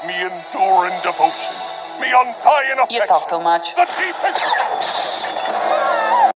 Me endure in devotion. Me untie in affection. You talk too much. The deepest